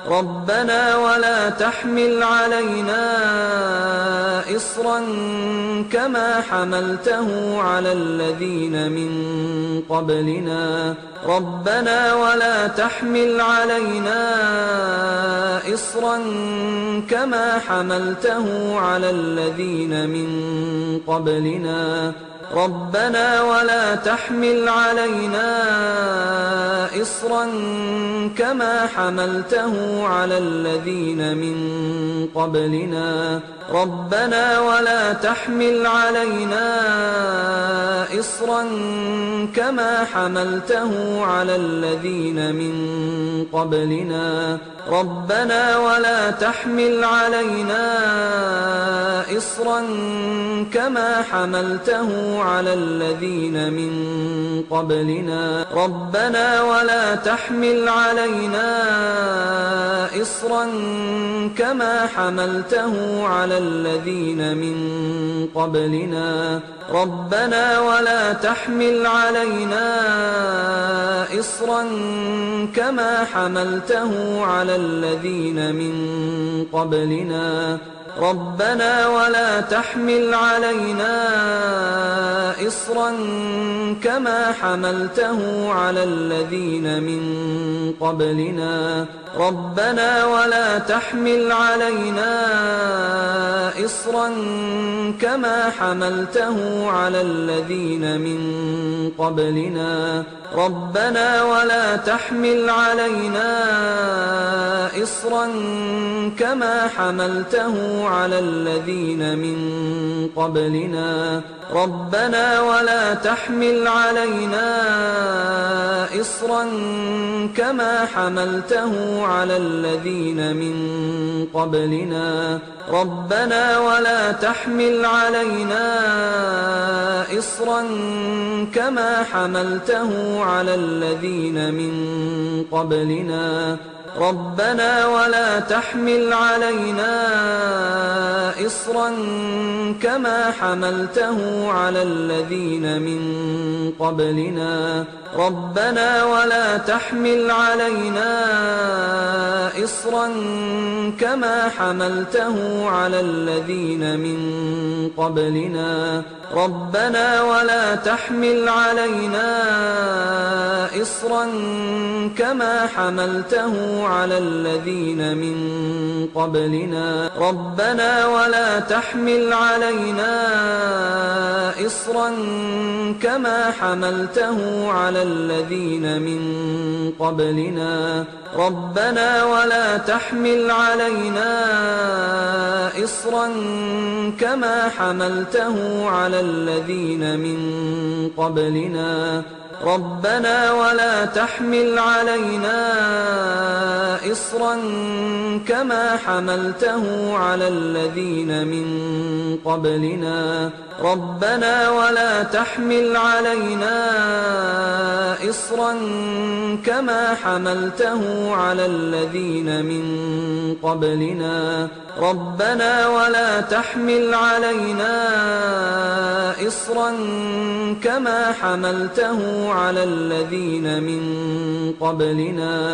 ربنا ولا تحمل علينا إصرا كما حملته على الذين من قبلنا ربنا ولا تحمل علينا إصرا كما حملته على الذين من قبلنا ربنا ولا تحمل علينا إصرا كما حملته على الذين من قبلنا ربنا ولا تحمل علينا إصرا كما حملته على الذين من قبلنا ربنا ولا تحمل علينا إصرا كما حملته على الذين من قبلنا ربنا ولا تحمل علينا إصرا كما حملته على الذين من قبلنا ربنا ولا تحمل علينا إصرا كما حملته على الذين من قبلنا ربنا ولا تحمل علينا إصرا كما حملته على الذين من قبلنا ربنا ولا تحمل علينا إصرا كما حملته على الذين من قبلنا ربنا ولا تحمل علينا إصرا كما حملته على الذين من قبلنا ربنا ولا تحمل علينا إصرا كما حملته على الذين من قبلنا ربنا ولا تحمل علينا إصرا كما حملته على الذين من قبلنا ربنا ولا تحمل علينا إصرا كما حملته على الذين من قبلنا ربنا ولا تحمل علينا إصرا كما حملته على الذين من قبلنا ربنا ولا تحمل علينا إصرا كما حملته على الذين من قبلنا ربنا ولا تحمل علينا إصرا كما حملته على الذين من قبلنا ربنا ولا تحمل علينا إصرا كما حملته على الذين من قبلنا ربنا ولا تحمل علينا إصرا كما حملته على الذين من قبلنا ربنا ولا تحمل علينا إصرا كما حملته على الذين من قبلنا ربنا ولا تحمل علينا إصرا كما حملته على الذين من قبلنا